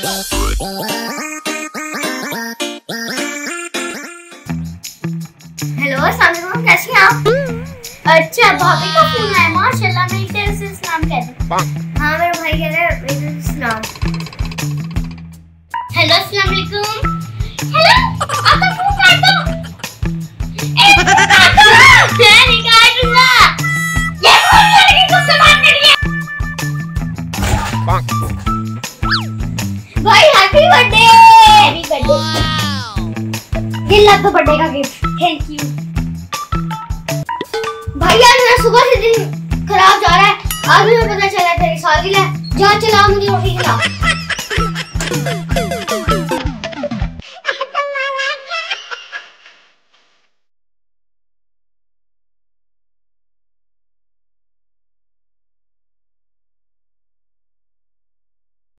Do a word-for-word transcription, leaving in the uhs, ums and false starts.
Hello, अस्सलाम वालेकुम, कैसे हैं आप? अच्छा, भाभी का फोन है, माशाल्लाह। मैं इसे सलाम कह दूं। हाँ, मेरा भाई कह रहा है सलाम। हेलो, अस्सलाम वालेकुम। हेलो, आपका फोन काट दो। ए, काट दो। मैं नहीं काटूंगा। ये फोन लड़की को से बात कर लिया। भाई हैप्पी बर्थडे। Happy birthday. ये ला तो बर्थडे का गिफ्ट। Thank you. भाई यार मेरा सुबह से दिन खराब जा रहा है। आज मुझे पता चला तेरी सालगिरह है। जा चला मुझे रोटी खिला।